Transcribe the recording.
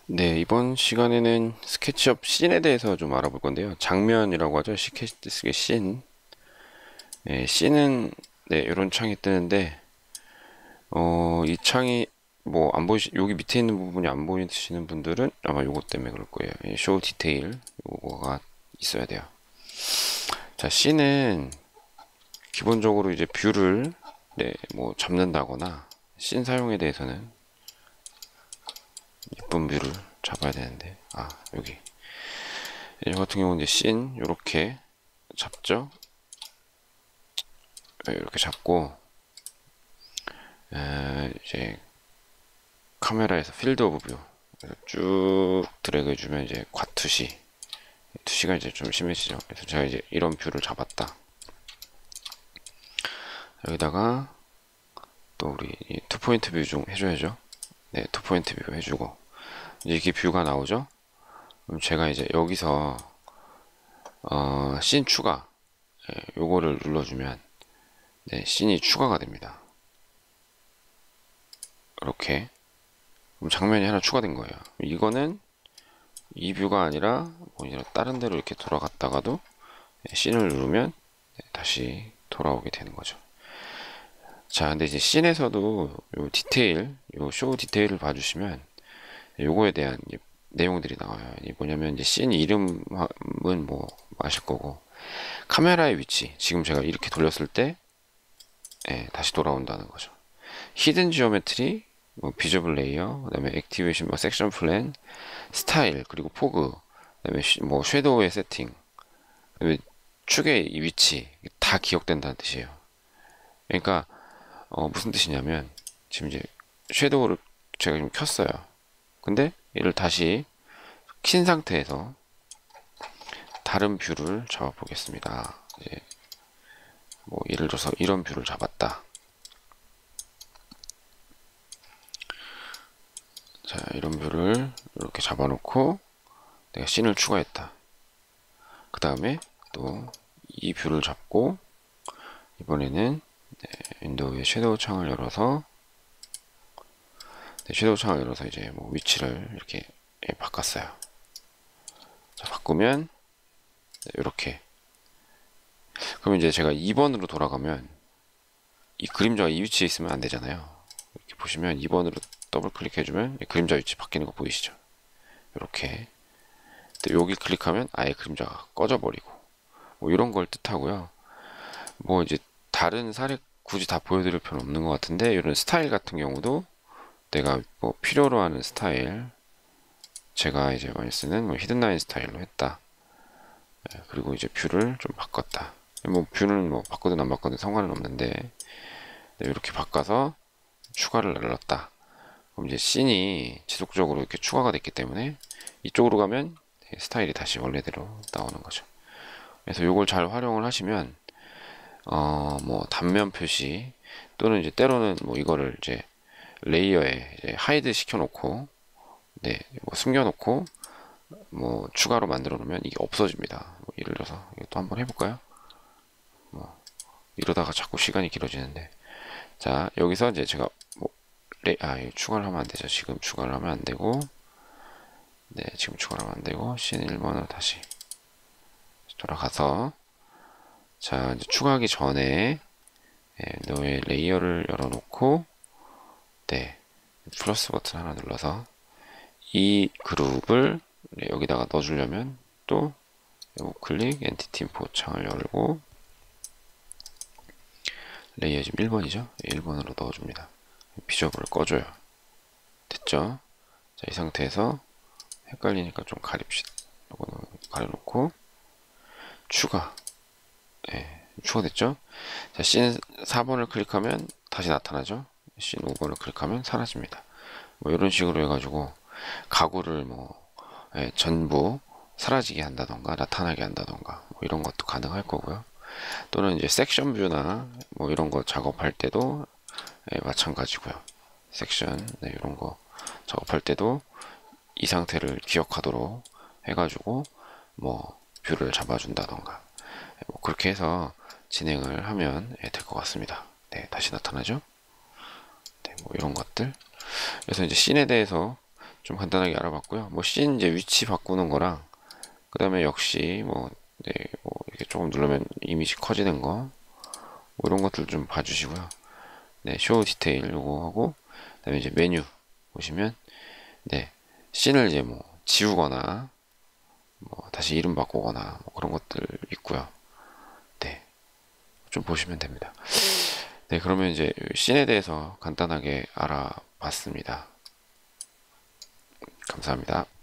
네, 이번 시간에는 스케치업 씬에 대해서 좀 알아볼 건데요. 장면이라고 하죠. 스케치의 씬. 네, 씬은 네, 이런 창이 뜨는데 이 창이 뭐 안 보이시 여기 밑에 있는 부분이 안 보이시는 분들은 아마 요것 때문에 그럴 거예요. 이 쇼 디테일 요거가 있어야 돼요. 자, 씬은 기본적으로 이제 뷰를 네, 뭐 잡는다거나 씬 사용에 대해서는 이쁜 뷰를 잡아야 되는데 여기 이 같은 경우는 이제 씬 요렇게 잡죠. 이렇게 잡고 이제 카메라에서 필드 오브 뷰 쭉 드래그 해주면 이제 과투시 투시가 이제 좀 심해지죠. 그래서 제가 이제 이런 뷰를 잡았다. 여기다가 또 우리 투포인트 뷰 좀 해줘야죠. 네, 투포인트 뷰 해주고 이제 이렇게 뷰가 나오죠. 그럼 제가 이제 여기서 씬 추가 요거를 눌러주면 네, 씬이 추가가 됩니다. 이렇게 그럼 장면이 하나 추가된 거예요. 이거는 이 뷰가 아니라 뭐 다른 데로 이렇게 돌아갔다가도 씬을 누르면 다시 돌아오게 되는 거죠. 자, 근데 이제 씬에서도 요 디테일, 요 쇼 디테일을 봐주시면 요거에 대한 내용들이 나와요. 이 뭐냐면 이제 씬 이름은 뭐 아실 거고 카메라의 위치, 지금 제가 이렇게 돌렸을 때 다시 돌아온다는 거죠. 히든 지오메트리, 뭐 비저블 레이어, 그다음에 액티베이션, 뭐 섹션 플랜, 스타일, 그리고 포그, 그다음에 뭐 섀도우의 세팅, 그다음에 축의 이 위치 다 기억된다는 뜻이에요. 그러니까 무슨 뜻이냐면 지금 이제 섀도우를 제가 지금 켰어요. 근데 이를 다시 킨 상태에서 다른 뷰를 잡아 보겠습니다. 이제 뭐 예를 들어서 이런 뷰를 잡았다. 자, 이런 뷰를 이렇게 잡아놓고 내가 씬을 추가했다. 그 다음에 또 이 뷰를 잡고 이번에는 윈도우의 섀도우 창을 열어서 섀도우 창을 열어서 이제 뭐 위치를 이렇게 바꿨어요. 자, 바꾸면 이렇게 그러면 이제 제가 2번으로 돌아가면 이 그림자가 이 위치에 있으면 안 되잖아요. 이렇게 보시면 2번으로 더블 클릭해주면 그림자 위치 바뀌는 거 보이시죠? 이렇게 여기 클릭하면 아예 그림자가 꺼져버리고 뭐 이런 걸 뜻하고요. 뭐 이제 다른 사례 굳이 다 보여드릴 필요는 없는 것 같은데 이런 스타일 같은 경우도 내가 뭐 필요로 하는 스타일 제가 이제 많이 쓰는 뭐 히든라인 스타일로 했다. 그리고 이제 뷰를 좀 바꿨다. 뭐 뷰는 뭐 바꾸든 안 바꾸든 상관은 없는데 이렇게 바꿔서 추가를 눌렀다. 그럼 이제 씬이 지속적으로 이렇게 추가가 됐기 때문에 이쪽으로 가면 스타일이 다시 원래대로 나오는 거죠. 그래서 이걸 잘 활용을 하시면 뭐 단면 표시 또는 이제 때로는 뭐 이거를 이제 레이어에 이제 하이드 시켜놓고 네, 뭐 숨겨놓고 뭐 추가로 만들어 놓으면 이게 없어집니다. 뭐 예를 들어서 이것도 한번 해볼까요? 뭐 이러다가 자꾸 시간이 길어지는데 자 여기서 이제 제가 뭐 추가를 하면 안 되죠. 지금 추가를 하면 안 되고 네 지금 추가를 하면 안 되고 씬 1번으로 다시 돌아가서 자 이제 추가하기 전에 너의 레이어를 열어놓고 네 플러스 버튼 하나 눌러서 이 그룹을 여기다가 넣어주려면 또 클릭 엔티티 인포 창을 열고 레이어 지금 1번이죠. 1번으로 넣어줍니다. 비저블을 꺼줘요. 됐죠? 자, 이 상태에서 헷갈리니까 좀 가립시다. 이거는 가려놓고 추가. 추가됐죠? 자, 씬 4번을 클릭하면 다시 나타나죠? 씬 5번을 클릭하면 사라집니다. 뭐 이런 식으로 해가지고 가구를 뭐 전부 사라지게 한다던가 나타나게 한다던가 뭐 이런 것도 가능할 거고요. 또는 이제 섹션 뷰나 뭐 이런 거 작업할 때도 마찬가지고요. 섹션 이런 거 작업할 때도 이 상태를 기억하도록 해가지고 뭐 뷰를 잡아준다던가 뭐 그렇게 해서 진행을 하면 될 것 같습니다. 네, 다시 나타나죠? 네, 뭐 이런 것들. 그래서 이제 씬에 대해서 좀 간단하게 알아봤고요. 뭐 씬 이제 위치 바꾸는 거랑 그 다음에 역시 뭐, 네, 뭐 이렇게 조금 누르면 이미지 커지는 거, 뭐 이런 것들 좀 봐주시고요. 네, 쇼 디테일 요거 하고, 그 다음에 이제 메뉴 보시면, 네, 씬을 이제 뭐 지우거나, 뭐 다시 이름 바꾸거나, 뭐 그런 것들 있고요. 네, 좀 보시면 됩니다. 네, 그러면 이제 씬에 대해서 간단하게 알아봤습니다. 감사합니다.